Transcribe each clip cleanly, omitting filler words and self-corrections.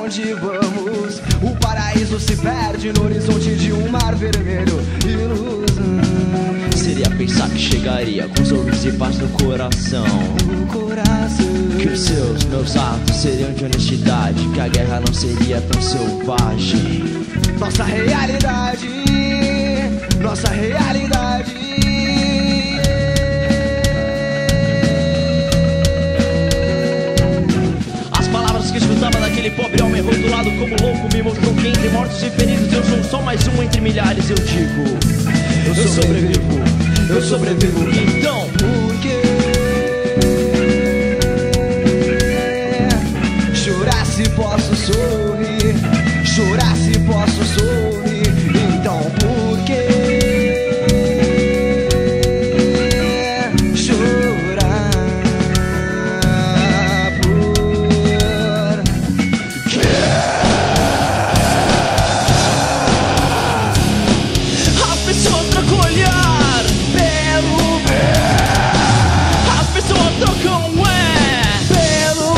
onde vamos. O paraíso se perde no horizonte de um mar vermelho. Ilusão. Seria pensar que chegaria com sorriso e paz no coração. Que os seus, meus atos seriam de honestidade, que a guerra não seria tão selvagem. Nossa realidade, nossa realidade. As palavras que escutava daquele pobre homem rotulado como louco me mostrou que entre mortos e feridos eu sou só mais um entre milhares. Eu digo, eu sobrevivo, eu sobrevivo. Então, por quê? Chorar se posso sorrir, chorar se posso sorrir. Então por quê? Chorar por quê? a pessoa troca o olhar Pelo a pessoa troca um é pelo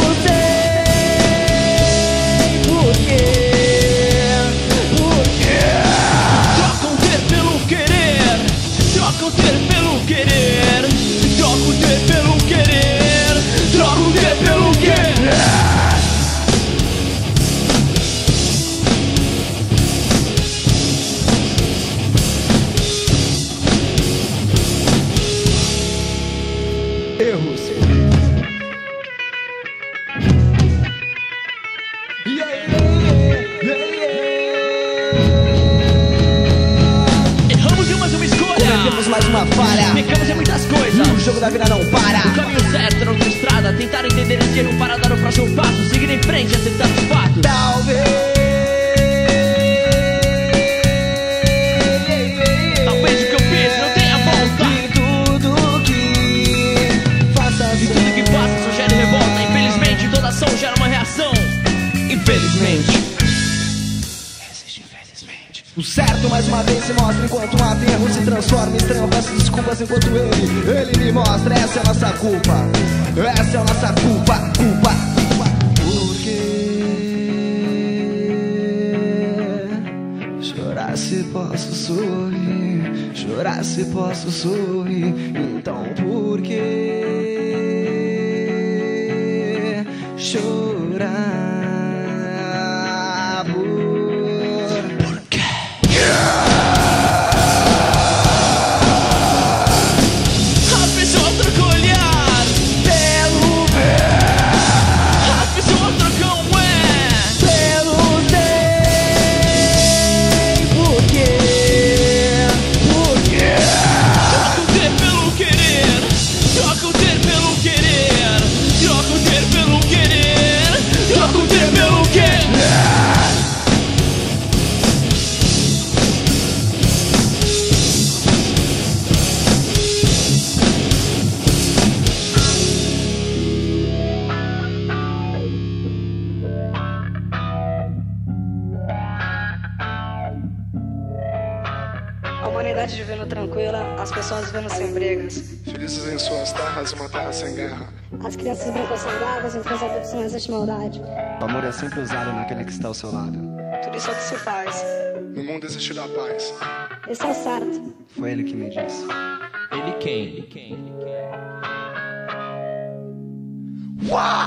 tem. Por quê? Por quê? troca o ter pelo querer, troca o ter pelo querer, troca o ter pelo querer, troca o ter pelo querer. Erros. Erramos em mais uma escolha, Cometemos mais uma falha. pecamos em muitas coisas. O jogo da vida não para. O caminho certo era outra estrada. Tentar entender esse erro para dar o próximo passo. Seguir em frente e aceitar os fatos. Talvez o que eu fiz não tenha volta. E tudo que faça E tudo que passa só gera revolta. Infelizmente toda ação gera uma reação. Infelizmente. existe infelizmente. O certo mais uma vez se mostra enquanto um aterro se transforma em estranho. Peço desculpas enquanto ele me mostra. Essa é a nossa culpa. Essa é a nossa culpa. Culpa. Por quê? Chorar se posso sorrir. Chorar se posso sorrir. Então por quê? Chorar por quê? A pessoa troca o olhar Pelo a pessoa troca um é pelo tem. Por quê? Por quê? troca o ter pelo querer, troca o ter pelo querer, troca o ter pelo querer, troca o ter pelo querer. A humanidade vivendo tranquila, as pessoas vivendo sem brigas. Felizes em suas terras, uma terra sem guerra. As crianças brincam saudáveis, entre os adultos não existe maldade. O amor é sempre usado naquele que está ao seu lado. Tudo isso é o que se faz. No mundo existirá paz. Esse é o certo. Foi ele que me disse. Ele quem? Uau!